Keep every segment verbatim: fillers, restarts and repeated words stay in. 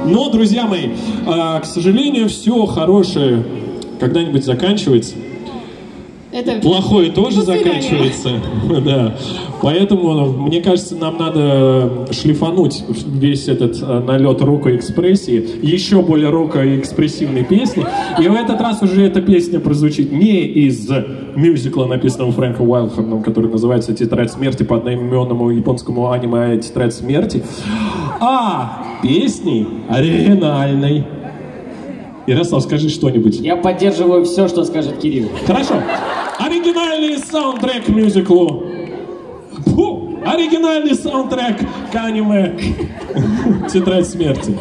Но, друзья мои, к сожалению, все хорошее когда-нибудь заканчивается. Это плохое тоже заканчивается. Да. Поэтому, мне кажется, нам надо шлифануть весь этот налет рок-экспрессии, еще более роко-экспрессивной песни. И в этот раз уже эта песня прозвучит не из мюзикла, написанного Фрэнком Уайлдхэмом, который называется «Тетрадь смерти» по одноименному японскому аниме «Тетрадь смерти», а песней оригинальной. Ярослав, скажи что-нибудь. Я поддерживаю все, что скажет Кирилл. Хорошо. Оригинальный саундтрек к мюзиклу. Фу, оригинальный саундтрек к аниме «Тетрадь смерти».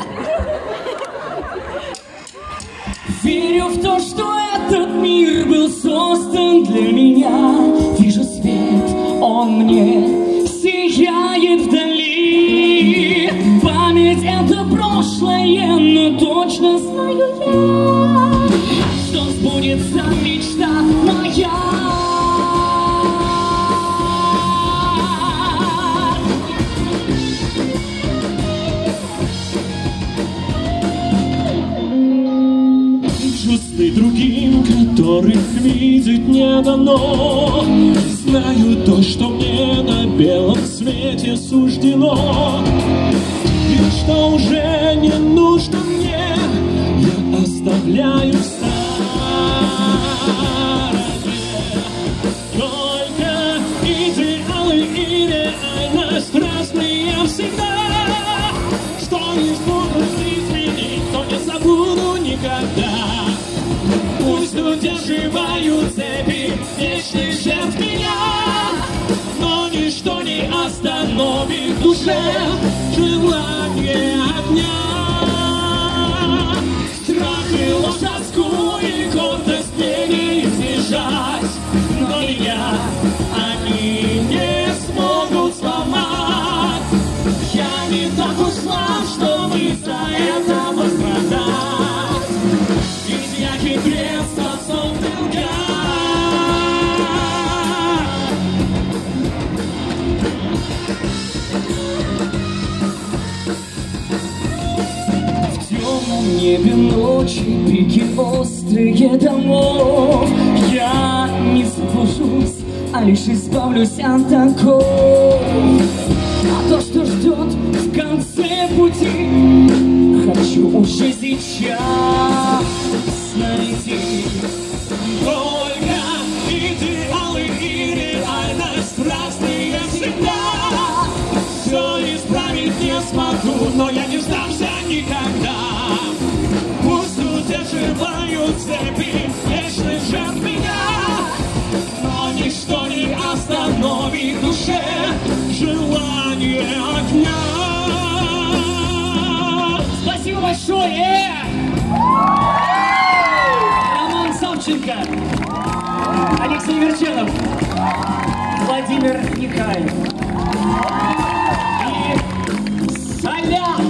Верю в то, что этот мир был создан для меня. Вижу свет, он мне сияет вдали. Память — это прошлое, но точно знаю я, что сбудется мечта моя. Чувствуй другим, которых видеть не дано. Знаю то, что мне на белом свете суждено. И что уже не нужно мне, я оставляю в стороне. Только идеалы и реальность разные всегда. Что не смогут изменить, то не забуду никогда. Пусть удерживают цепи вечный жертв меня, но ничто не остановит в душе желание огня. Страх и ложь, тоску и гордость мне не избежать, но меня они не смогут сломать. Я не так уж слаб, чтобы из-за этого страдать. Ведь я хитрец, способен лгать. В темном небе ночи пики острые домов. Я не заблужусь, а лишь избавлюсь от оков. А то, что ждет в конце пути, хочу уже сейчас найти. Только идеалы и реальность разные всегда. Все исправить не смогу, но я не сдамся никогда. Пусть удерживают цепи вечных жертв меня, но ничто не остановит в душе желание огня. Спасибо большое! Роман Самченко, Алексей Верченов, Владимир Михайлов и Солян.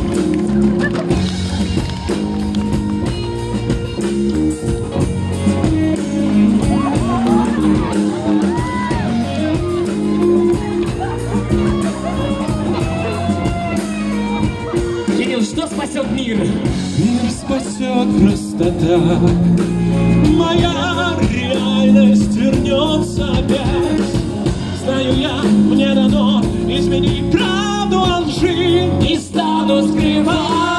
Кирилл, что спасет мир? Мир спасет просто так. Моя реальность вернется опять. Знаю я, мне дано изменить правду от лжи. Не стану скрывать.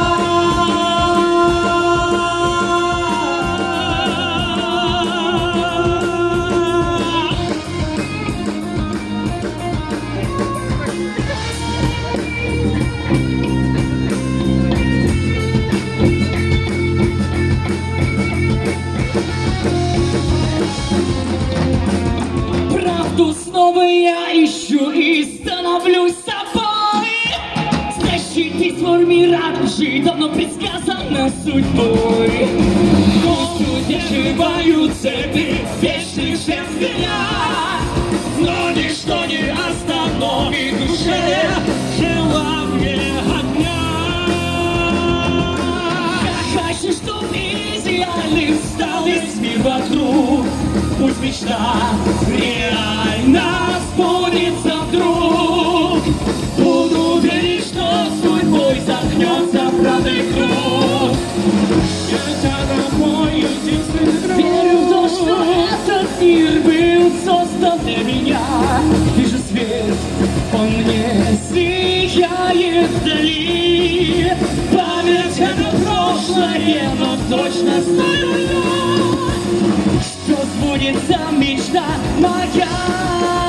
Правду снова я ищу и становлюсь собой. Защитить свой мир от лжи давно предсказано судьбой. Пусть удерживают цепи вечных жертв меня, но ничто не остановит в душе желание огня. Я хочу, чтоб идеальным стал весь мир вокруг. Пусть мечта реально сбудется вдруг. Буду верить, что судьбой загнется правда. единственный круг. Это мой единственный круг. Верю в то, что этот мир был создан для меня. Вижу свет, он мне сияет вдали. Память это прошлое, но точно знаю я, что сбудется мечта моя.